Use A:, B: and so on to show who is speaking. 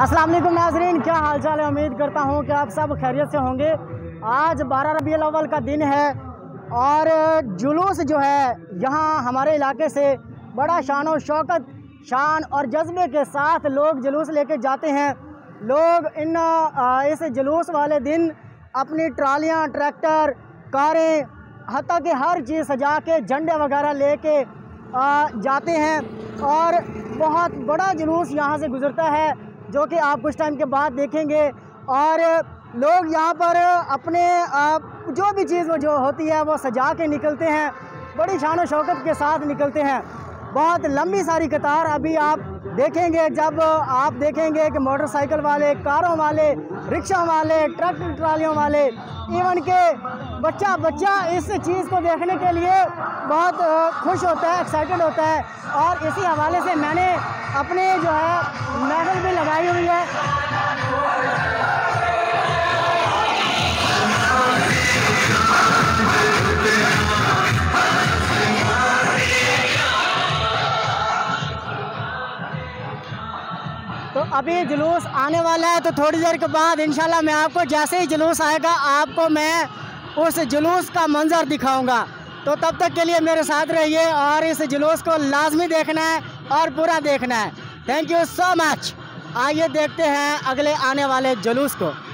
A: अस्सलाम वालेकुम नाज़रीन, क्या हाल चाल है। उम्मीद करता हूँ कि आप सब खैरियत से होंगे। आज 12 रबीउल अव्वल का दिन है और जुलूस जो है यहाँ हमारे इलाके से बड़ा शान और शौकत, शान और जज्बे के साथ लोग जुलूस लेके जाते हैं। लोग इस जुलूस वाले दिन अपनी ट्रालियाँ, ट्रैक्टर, कारें, हत्ता कि हर चीज़ सजा के झंडे वगैरह लेके जाते हैं और बहुत बड़ा जुलूस यहाँ से गुज़रता है, जो कि आप कुछ टाइम के बाद देखेंगे। और लोग यहाँ पर अपने जो भी चीज़ जो होती है वो सजा के निकलते हैं, बड़ी शान और शौकत के साथ निकलते हैं। बहुत लंबी सारी कतार अभी आप देखेंगे, जब आप देखेंगे कि मोटरसाइकिल वाले, कारों वाले, रिक्शा वाले, ट्रक ट्रालियों वाले, इवन के बच्चा इस चीज़ को देखने के लिए बहुत खुश होता है, एक्साइटेड होता है। और इसी हवाले से मैंने अपने जो है महफिल भी लगाई हुई है। तो अभी जुलूस आने वाला है, तो थोड़ी देर के बाद इंशाल्लाह मैं आपको जैसे ही जुलूस आएगा आपको मैं उस जुलूस का मंजर दिखाऊंगा। तो तब तक के लिए मेरे साथ रहिए और इस जुलूस को लाजमी देखना है और पूरा देखना है। Thank you so much. आइए देखते हैं अगले आने वाले जुलूस को।